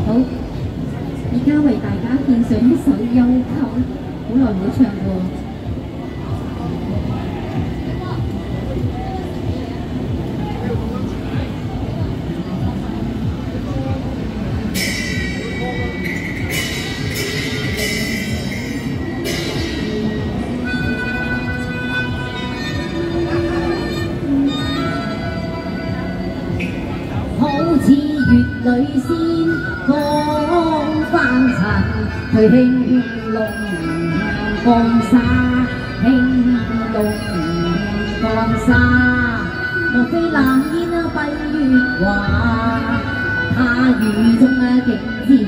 好，而家為大家獻上一首《憂溝》，好耐冇唱過。月裏仙光翻塵，去興隆江沙，興隆江沙。莫非冷煙蔽月華，他雨中竟知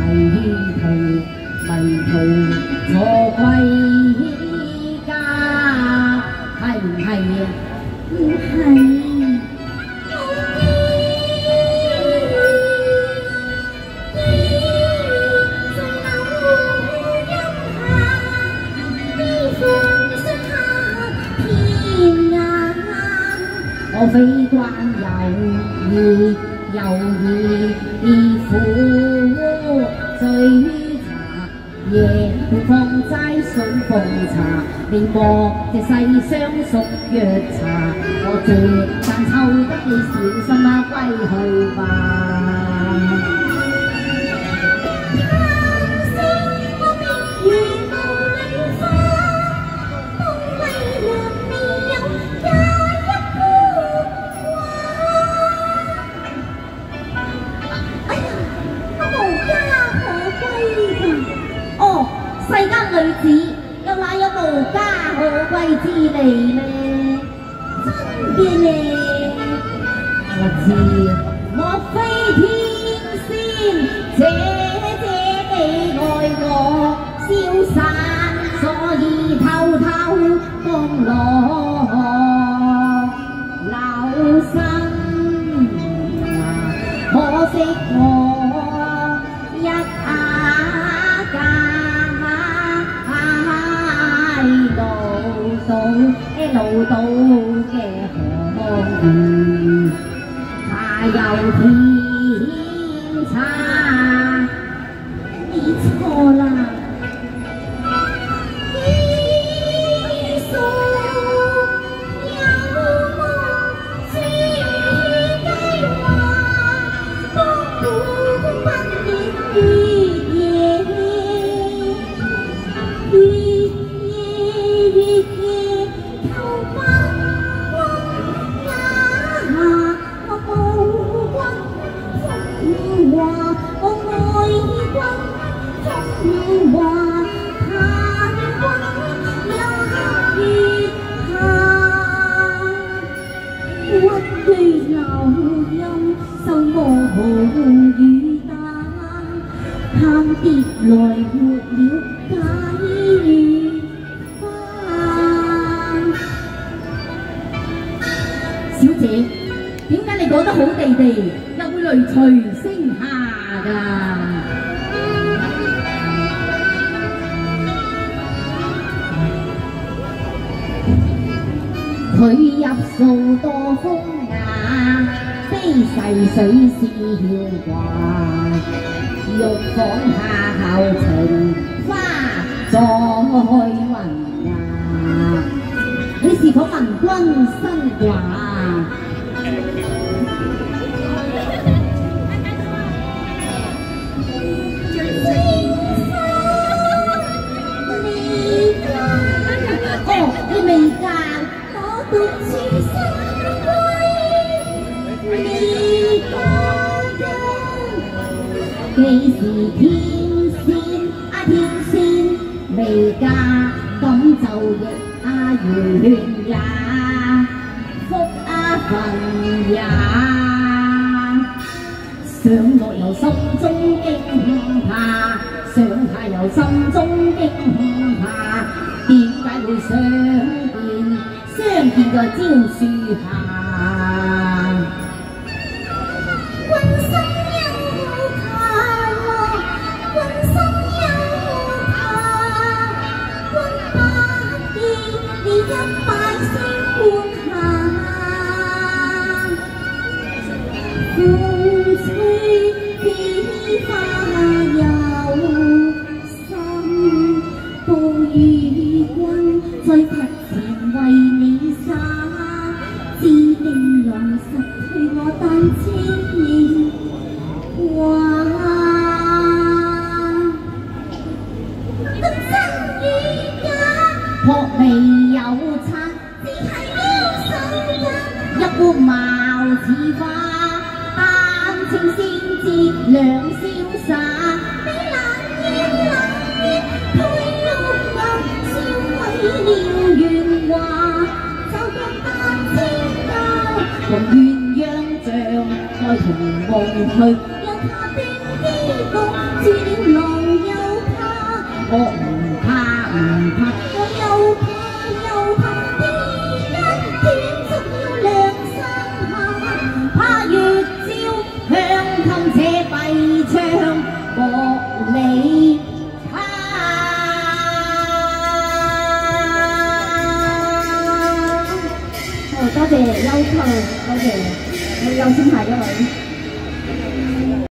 迷途錯歸家，係唔係啊？唔係。我非慣猶豫苦追查，夜放齋數奉茶，明薄這世相熟藥茶，我這間抽得你小心歸去吧。世間女子又哪有無家可歸之理呢？真嘅呢，我知，莫非天仙姐你愛我消散，所以偷幫我留心。可惜我一路到嘅河魚，怕有偏差，你錯啦。貪跌來沒了解與翻。小姐，點解你講得好地地，又會淚隨聲下㗎？佢入數多風雅，非逝水是翹掛。玉房下後情花在雲呀，你是否聞君新話？哦，你未嫁，我獨處心歸你家。幾時天仙天仙未嫁，咁就亦緣也，福份也。上落由心中驚怕，上下由心中驚怕。點解會相見在蕉樹下？風吹變化。 情先至兩瀟灑，你冷煙推喐我，燒毀了願話，就覺得天教同鴛鴦像愛同夢去，有他的依局，注了浪又怕，我唔怕，我又怕，天一斷足要兩三下，怕月照香襟這閉窗莫理他。多謝優佢，多謝我優先排一位。